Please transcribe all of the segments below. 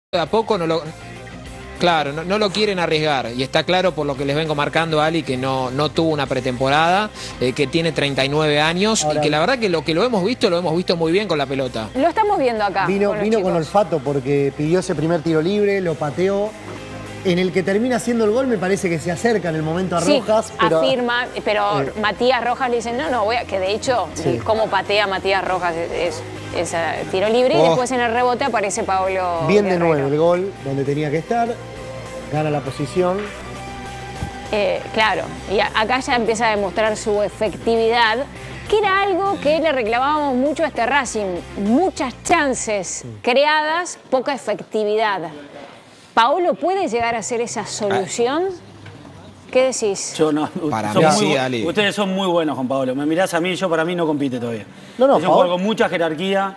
a poco no lo... Claro, no lo quieren arriesgar y está claro por lo que les vengo marcando, Ali, que no tuvo una pretemporada, que tiene 39 años. Ahora, y que la verdad que lo hemos visto muy bien con la pelota. Lo estamos viendo acá. Vino con olfato porque pidió ese primer tiro libre, lo pateó. En el que termina haciendo el gol me parece que se acerca en el momento a Rojas. Pero, afirma, pero Matías Rojas le dice, no, que de hecho, cómo patea Matías Rojas es tiro libre y después en el rebote aparece Paolo Bien Guerrero. de nuevo el gol, donde tenía que estar, gana la posición. Claro, y acá ya empieza a demostrar su efectividad, que era algo que le reclamábamos mucho a este Racing. Muchas chances creadas, poca efectividad. ¿Paolo puede llegar a ser esa solución? ¿Qué decís? Yo no. Para mí sí, Ali. Ustedes son muy buenos, Juan Pablo. Me mirás a mí, para mí no compite todavía. No, es un jugador con mucha jerarquía.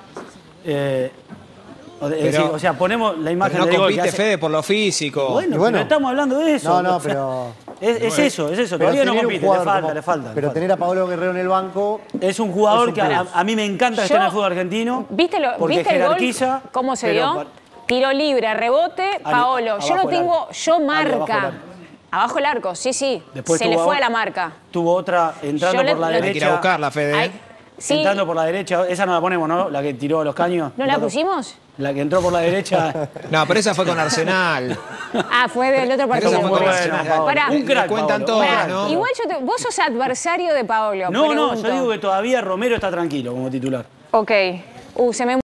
O sea, ponemos la imagen pero no del gol compite, que hace... Fede, por lo físico. Bueno, pero estamos hablando de eso. No, pero... Es eso. Todavía no compite, le falta. Pero tener a Paolo Guerrero en el banco... Es un jugador que a mí me encanta que esté en el fútbol argentino. ¿Viste el jerarquiza, gol? ¿Cómo se dio? Tiro libre, rebote, Paolo. Yo lo tengo, marca. Abajo el arco, sí. Después se le fue a la marca. Tuvo otra entrando por la derecha. Hay que ir a buscarla, Fede. Sí. Entrando por la derecha. Esa no la ponemos, ¿no? La que tiró los caños. ¿No la pusimos? La que entró por la derecha. No, pero esa fue con Arsenal. Fue del otro partido. Esa fue con Arsenal. Un crack, cuentan todos, ¿no? Igual vos sos adversario de Paolo. No, yo digo que todavía Romero está tranquilo como titular. Ok. Se me